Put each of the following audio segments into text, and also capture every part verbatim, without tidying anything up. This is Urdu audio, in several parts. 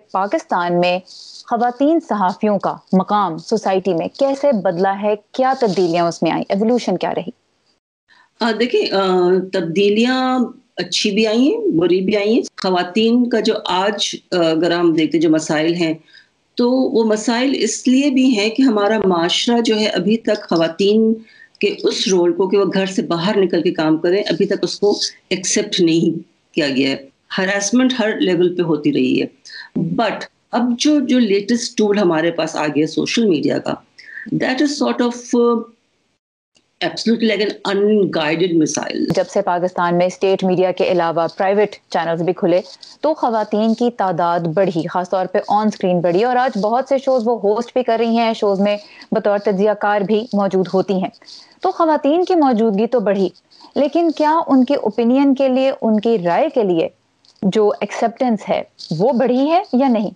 پاکستان میں خواتین صحافیوں کا مقام سوسائٹی میں کیسے بدلا ہے، کیا تبدیلیاں اس میں آئیں، ایوولوشن کیا رہی؟ دیکھیں تبدیلیاں اچھی بھی آئی ہیں، بری بھی آئی ہیں. خواتین کا جو آج اگر ہم دیکھتے جو مسائل ہیں تو وہ مسائل اس لیے بھی ہیں کہ ہمارا معاشرہ جو ہے ابھی تک خواتین کے اس رول کو کہ وہ گھر سے باہر نکل کے کام کریں ابھی تک اس کو ایکسیپٹ نہیں کیا گیا ہے. ہراسمنٹ ہر لیول پہ ہوتی رہی ہے. بٹ اب جو جو لیٹسٹ ٹول ہمارے پاس آ گیا سوشل میڈیا کا، that is sort of absolutely like an unguided missile. جب سے پاکستان میں اسٹیٹ میڈیا کے علاوہ پرائیویٹ چینلز بھی کھلے تو خواتین کی تعداد بڑھی، خاص طور پہ آن سکرین بڑھی، اور آج بہت سے شوز وہ ہوسٹ بھی کر رہی ہیں، شوز میں بطور تجزیہ کار بھی موجود ہوتی ہیں. تو خواتین کی موجودگی تو بڑھی، لیکن کیا ان کے اوپینین کے لیے، ان کی رائے کے لیے جو ایکسیپٹنس ہے وہ بڑھی ہے یا نہیں؟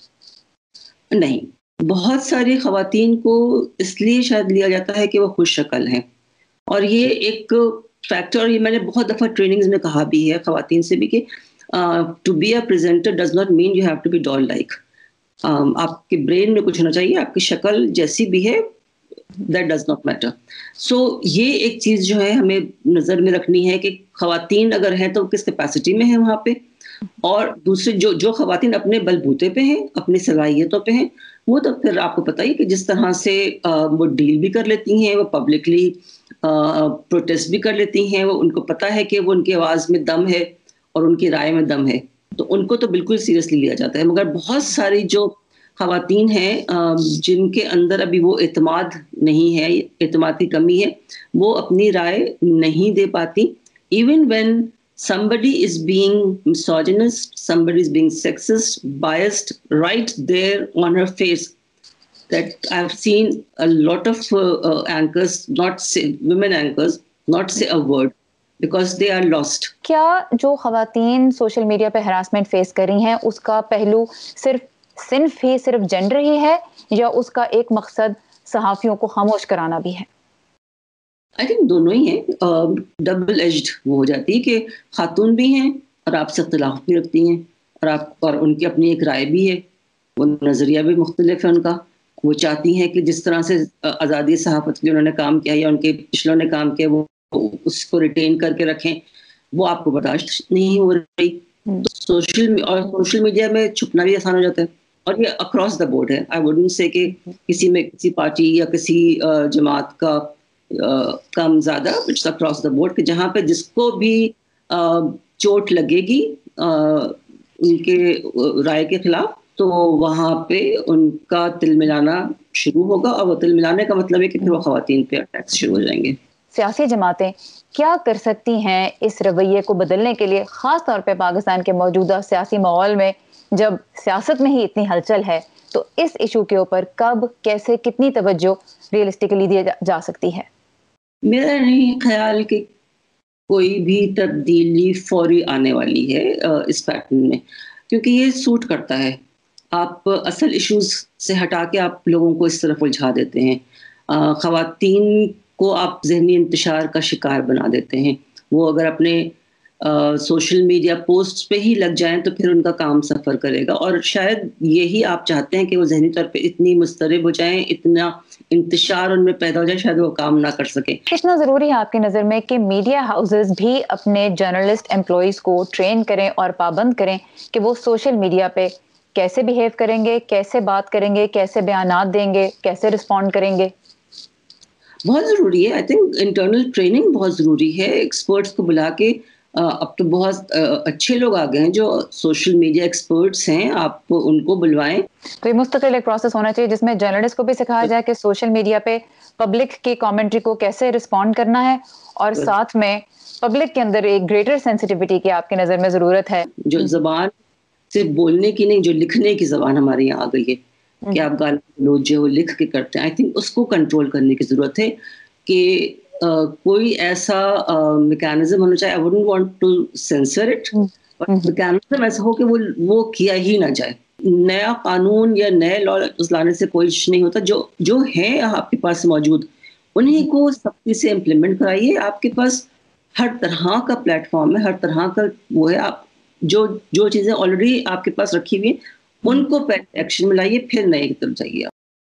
نہیں، بہت ساری خواتین کو اس لیے شاید لیا جاتا ہے کہ وہ خوش شکل ہیں، اور یہ ایک فیکٹر، یہ میں نے بہت دفعہ ٹریننگز میں کہا بھی ہے خواتین سے بھی کہ to be a presenter does not mean you have to be doll like. آپ کے برین میں کچھ ہونا چاہیے، آپ کی شکل جیسی بھی ہے that does not matter. So یہ ایک چیز جو ہے ہمیں نظر میں رکھنی ہے کہ خواتین اگر ہیں تو کس کیپیسٹی میں ہیں وہاں پہ، اور دوسرے جو جو خواتین اپنے بل بوتے پہ ہیں، اپنی صلاحیتوں پہ ہیں، وہ تو پھر آپ کو پتہ ہی کہ جس طرح سے وہ ڈیل بھی کر لیتی ہیں، وہ پبلکلی پروٹیسٹ بھی کر لیتی ہیں، وہ ان کو پتہ ہے کہ وہ ان کی آواز میں دم ہے اور ان کی رائے میں دم ہے، تو ان کو تو بالکل سیریسلی لیا جاتا ہے. مگر بہت ساری جو خواتین ہیں جن کے اندر ابھی وہ اعتماد نہیں ہے، اعتماد کی کمی ہے، وہ اپنی رائے نہیں دے پاتی. Even when somebody is being misogynist, somebody is being sexist, biased, right there on her face. That I've seen a lot of uh, uh, anchors not say, women anchors not say a word because they are lost. کیا جو خواتین سوشل میڈیا پہ ہراسمنٹ فیس کر رہی ہیں اس کا پہلو صرف صنف ہی صرف جینڈر ہی ہے، یا اس کا ایک مقصد صحافیوں کو خاموش کرانا بھی ہے؟ آئی تھنک دونوں ہی ہیں. ڈبل ایجڈ وہ ہو جاتی ہے کہ خاتون بھی ہیں اور آپ سے اختلاف بھی رکھتی ہیں، اور آپ اور ان کی اپنی ایک رائے بھی ہے، وہ نظریہ بھی مختلف ہے ان کا. وہ چاہتی ہیں کہ جس طرح سے آزادی صحافت کے انہوں نے کام کیا یا ان کے پچھلوں نے کام کیا وہ اس کو ریٹین کر کے رکھیں، وہ آپ کو برداشت نہیں ہو رہی. سوشل اور سوشل میڈیا میں چھپنا بھی آسان ہو جاتا ہے، اور یہ اکراس دا بورڈ ہے. آئی ووڈنٹ سے کہ کسی میں کسی پارٹی یا کسی جماعت کا کم زیادہ، اٹس اکراس دا بورڈ، کہ جہاں پہ جس کو بھی چوٹ لگے گی ان کے رائے کے خلاف تو وہاں پہ ان کا تل ملانا شروع ہوگا، اور وہ تل ملانے کا مطلب ہے کہ پھر وہ خواتین پہ اٹیکس شروع ہو جائیں گے. سیاسی جماعتیں کیا کر سکتی ہیں اس رویے کو بدلنے کے لیے، خاص طور پہ پاکستان کے موجودہ سیاسی ماحول میں جب سیاست میں ہی اتنی ہلچل ہے، تو اس ایشو کے اوپر کب، کیسے، کتنی توجہ ریئلسٹکلی دی جا سکتی ہے؟ میرا نہیں خیال کہ کوئی بھی تبدیلی فوری آنے والی ہے اس پیٹرن میں، کیونکہ یہ سوٹ کرتا ہے. آپ اصل ایشوز سے ہٹا کے آپ لوگوں کو اس طرف الجھا دیتے ہیں. خواتین کو آپ ذہنی انتشار کا شکار بنا دیتے ہیں. وہ اگر اپنے سوشل میڈیا پوسٹ پہ ہی لگ جائیں تو پھر ان کا کام سفر کرے گا، اور شاید یہی آپ چاہتے ہیں کہ وہ ذہنی طور پہ اتنی مضطرب ہو جائیں، اتنا انتشار ان میں پیدا ہو جائے، شاید وہ کام نہ کر سکیں. کتنا ضروری ہے آپ کی نظر میں کہ میڈیا ہاؤسز بھی اپنے جرنلسٹ امپلائیز کو ٹرین کریں اور پابند کریں کہ وہ سوشل میڈیا پہ کیسے بیہیو کریں گے، کیسے بات کریں گے، کیسے بیانات دیں گے، کیسے رسپونڈ کریں گے؟ بہت ضروری ہے. آئی تھنک انٹرنل ٹریننگ بہت ضروری ہے. ایکسپرٹس کو بلا کے، اب تو بہت اچھے لوگ آ گئے ہیں جو سوشل میڈیا ایکسپرٹس ہیں، آپ ان کو بلوائیں. تو یہ مستقل ایک پروسیس ہونا چاہیے جس میں جرنلسٹ کو بھی سکھایا جائے کہ سوشل میڈیا پہ پبلک کی کامنٹری کو کیسے رسپونڈ کرنا ہے، اور ساتھ میں پبلک کے اندر ایک گریٹر سینسٹیوٹی کی آپ کی نظر میں ضرورت ہے. جو زبان صرف بولنے کی نہیں، جو لکھنے کی زبان ہمارے یہاں آ گئی ہے کہ آپ گالی گلوچ جو وہ لکھ کے کرتے ہیں، آئی تھنک اس کو کنٹرول کرنے کی ضرورت ہے کہ کوئی ایسا میکینزم ہونا چاہیے. I wouldn't want to censor it, but mechanism ایسا ہو کہ وہ وہ کیا ہی نہ جائے. نیا قانون یا نئے لا لانے سے کوئی نہیں ہوتا. جو جو ہے آپ کے پاس موجود انہیں کو سختی سے امپلیمنٹ کرائیے. آپ کے پاس ہر طرح کا پلیٹ فارم ہے، ہر طرح کا وہ ہے. آپ جو جو چیزیں آلریڈی آپ کے پاس رکھی ہوئی ہیں ان کو پہلے ایکشن میں لائیے، پھر نئے کی طرف جائیے.